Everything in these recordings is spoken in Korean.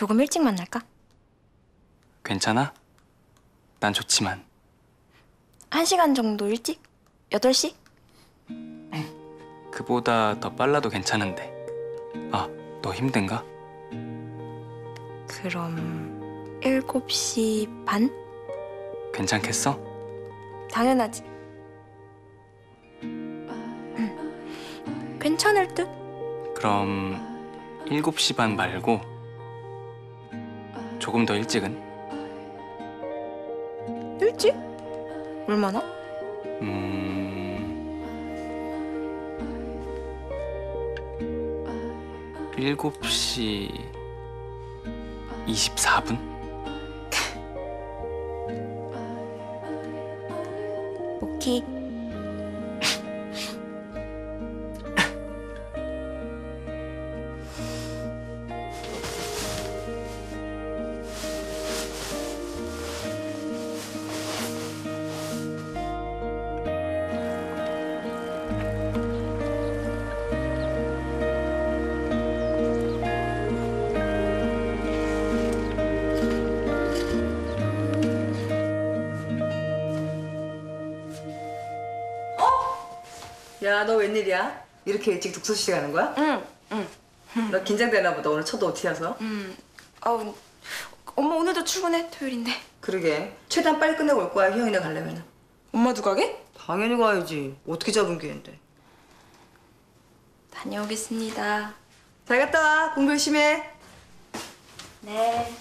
조금 일찍 만날까? 괜찮아? 난 좋지만. 1시간 정도 일찍? 8시? 그보다 더 빨라도 괜찮은데. 아, 너 힘든가? 그럼 7시 반? 괜찮겠어? 당연하지. 괜찮을 듯? 그럼 7시 반 말고 조금 더 일찍은? 일찍? 얼마나? 7시 24분? 오케이. 야, 너 웬일이야? 이렇게 일찍 독서실 가는 거야? 응. 너 긴장되나 보다. 오늘 첫 OT여서. 아우, 엄마 오늘도 출근해, 토요일인데. 그러게. 최대한 빨리 끝내고 올 거야, 희영이네 가려면. 엄마도 가게? 당연히 가야지. 어떻게 잡은 기회인데. 다녀오겠습니다. 잘 갔다 와. 공부 열심히 해. 네.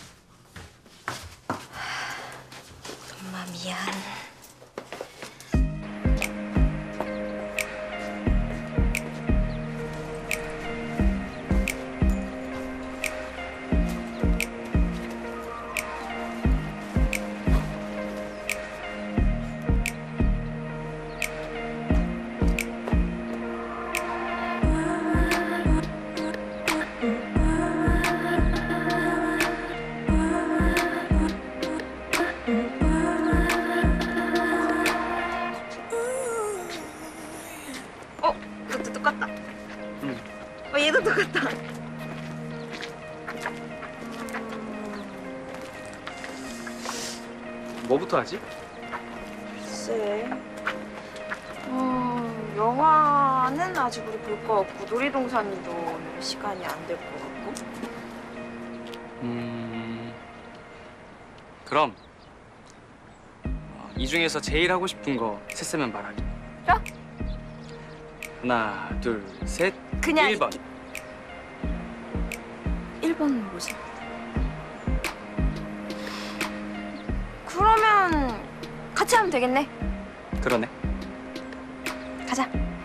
엄마 미안. 이것도 똑같다. 응. 얘도 똑같다. 뭐부터 하지? 글쎄. 영화는 아직 우리 볼 거 없고 놀이동산도 오늘 시간이 안 될 것 같고. 그럼 이 중에서 제일 하고 싶은 거 셋세면 말하기. 좋아. 하나, 둘, 셋. 그냥 1번. 1번 뭐지? 그러면 같이 하면 되겠네. 그러네. 가자.